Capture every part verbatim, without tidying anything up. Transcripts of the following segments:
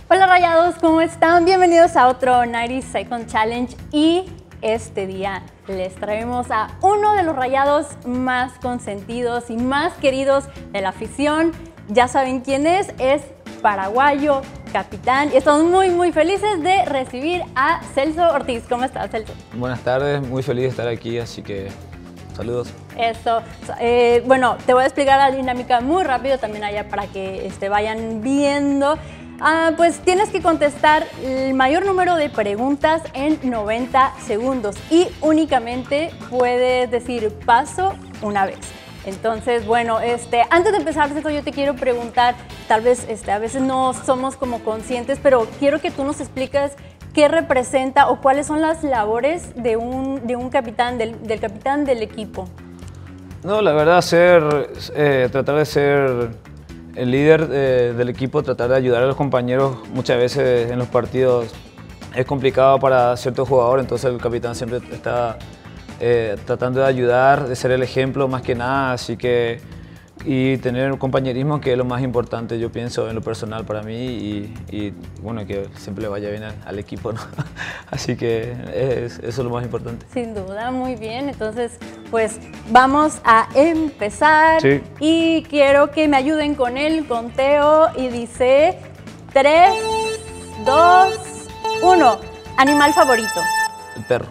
Hola Rayados, ¿cómo están? Bienvenidos a otro noventa Second Challenge y este día les traemos a uno de los Rayados más consentidos y más queridos de la afición. Ya saben quién es, es paraguayo, capitán, y estamos muy muy felices de recibir a Celso Ortiz. ¿Cómo estás, Celso? Buenas tardes, muy feliz de estar aquí, así que saludos. Eso, eh, bueno, te voy a explicar la dinámica muy rápido también allá para que este, vayan viendo. Ah, pues tienes que contestar el mayor número de preguntas en noventa segundos y únicamente puedes decir paso una vez. Entonces, bueno, este, antes de empezar, Celso, yo te quiero preguntar, tal vez este, a veces no somos como conscientes, pero quiero que tú nos expliques qué representa o cuáles son las labores de un, de un capitán, del, del capitán del equipo. No, la verdad, ser, eh, tratar de ser el líder eh, del equipo, tratar de ayudar a los compañeros, muchas veces en los partidos es complicado para ciertos jugadores, entonces el capitán siempre está eh, tratando de ayudar, de ser el ejemplo más que nada, así que y tener un compañerismo, que es lo más importante, yo pienso, en lo personal para mí, y, y bueno, que siempre le vaya bien al, al equipo, ¿no? Así que es, eso es lo más importante. Sin duda, muy bien. Entonces, pues vamos a empezar. Sí. Y quiero que me ayuden con el conteo y dice tres, dos, uno. Animal favorito. El perro.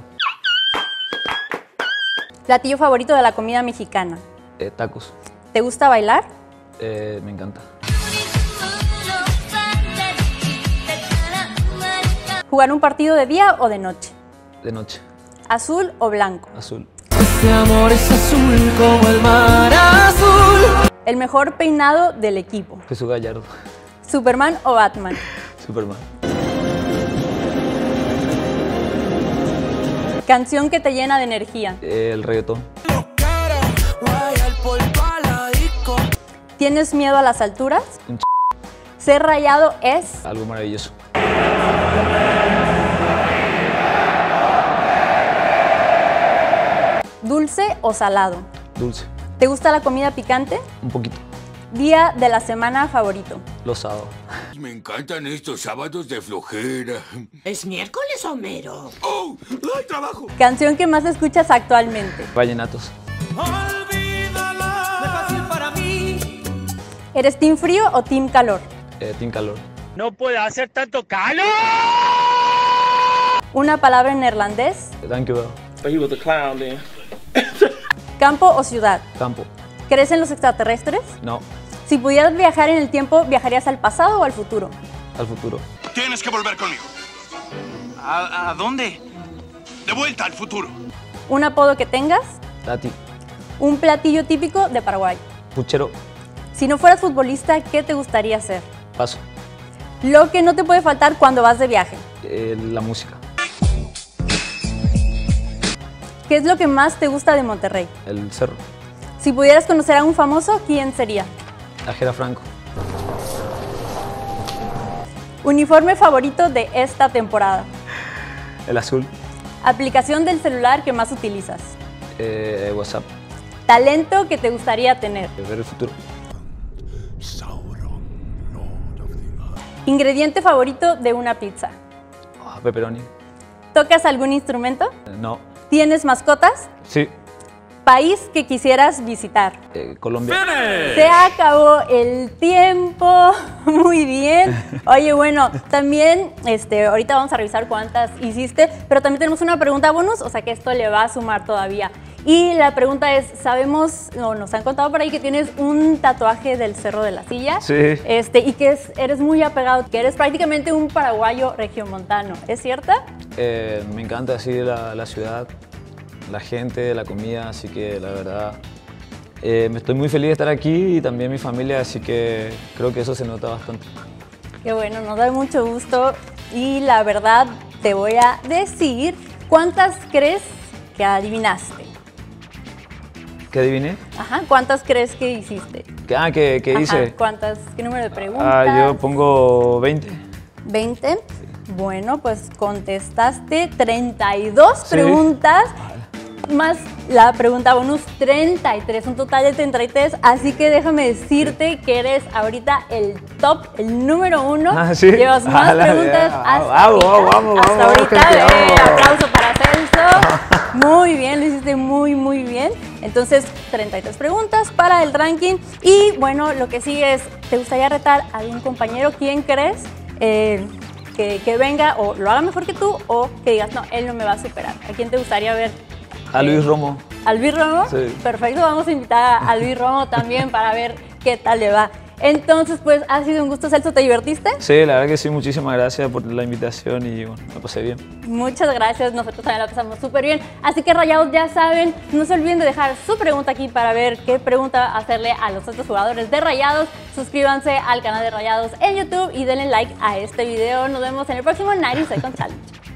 Platillo favorito de la comida mexicana. Eh, tacos. ¿Te gusta bailar? Eh, me encanta. ¿Jugar un partido de día o de noche? De noche. ¿Azul o blanco? Azul. Este amor es azul como el mar azul. ¿El mejor peinado del equipo? Jesús Gallardo. ¿Superman o Batman? Superman. ¿Canción que te llena de energía? Eh, el reggaetón. ¿Tienes miedo a las alturas? Un ch... ¿Ser rayado es? Algo maravilloso. ¿Dulce o salado? Dulce. ¿Te gusta la comida picante? Un poquito. ¿Día de la semana favorito? Los sábados. Me encantan estos sábados de flojera. ¿Es miércoles, Homero? ¡Oh! ¡Hay trabajo! ¿Canción que más escuchas actualmente? Vallenatos. Olvídala. No es fácil para mí. ¿Eres team frío o team calor? Eh, team calor. ¡No puede hacer tanto calor! ¿Una palabra en neerlandés? Thank you. But he was a clown then. ¿Campo o ciudad? Campo. ¿Crees en los extraterrestres? No. Si pudieras viajar en el tiempo, ¿viajarías al pasado o al futuro? Al futuro. Tienes que volver conmigo. ¿A, a dónde? De vuelta al futuro. ¿Un apodo que tengas? Tati. ¿Un platillo típico de Paraguay? Puchero. Si no fueras futbolista, ¿qué te gustaría hacer? Paso. Lo que no te puede faltar cuando vas de viaje. Eh, la música. ¿Qué es lo que más te gusta de Monterrey? El cerro. Si pudieras conocer a un famoso, ¿quién sería? Ajera Franco. ¿Uniforme favorito de esta temporada? El azul. ¿Aplicación del celular que más utilizas? Eh, WhatsApp. ¿Talento que te gustaría tener? Eh, ver el futuro. ¿Ingrediente favorito de una pizza? Ah, pepperoni. ¿Tocas algún instrumento? Eh, no. ¿Tienes mascotas? Sí. ¿País que quisieras visitar? Eh, Colombia. Se acabó el tiempo. Muy bien. Oye, bueno, también este, ahorita vamos a revisar cuántas hiciste, pero también tenemos una pregunta bonus, o sea que esto le va a sumar todavía. Y la pregunta es, sabemos, o nos han contado por ahí que tienes un tatuaje del Cerro de la Silla. Sí. Este, y que es, eres muy apegado, que eres prácticamente un paraguayo regiomontano. ¿Es cierta? Eh, me encanta así la, la ciudad, la gente, la comida, así que la verdad eh, me estoy muy feliz de estar aquí y también mi familia, así que creo que eso se nota bastante. Qué bueno, nos da mucho gusto y la verdad te voy a decir cuántas crees que adivinaste. ¿Qué adiviné? Ajá, ¿cuántas crees que hiciste? ¿Qué, ah, ¿qué, qué Ajá, hice? ¿cuántas? ¿Qué número de preguntas? Ah, yo pongo veinte. ¿veinte? Bueno, pues contestaste treinta y dos Sí. preguntas, más la pregunta bonus treinta y tres, un total de treinta y tres, así que déjame decirte que eres ahorita el top, el número uno. Ah, ¿sí? Llevas más Ah, la preguntas idea. hasta Vamos, ahorita. vamos, hasta vamos, ahorita, gente, eh, vamos. aplauso para Celso. Muy bien, lo hiciste muy, muy bien. Entonces, treinta y tres preguntas para el ranking. Y bueno, lo que sigue es, ¿te gustaría retar a algún compañero? ¿Quién crees eh, que, que venga o lo haga mejor que tú o que digas, no, él no me va a superar? ¿A quién te gustaría ver? A Luis Romo. ¿A Luis Romo? Sí. Perfecto, vamos a invitar a Luis Romo también para ver qué tal le va. Entonces, pues, ha sido un gusto, Celso, ¿te divertiste? Sí, la verdad que sí, muchísimas gracias por la invitación y bueno, la pasé bien. Muchas gracias, nosotros también la pasamos súper bien. Así que, Rayados, ya saben, no se olviden de dejar su pregunta aquí para ver qué pregunta hacerle a los otros jugadores de Rayados. Suscríbanse al canal de Rayados en YouTube y denle like a este video. Nos vemos en el próximo noventa Second Challenge.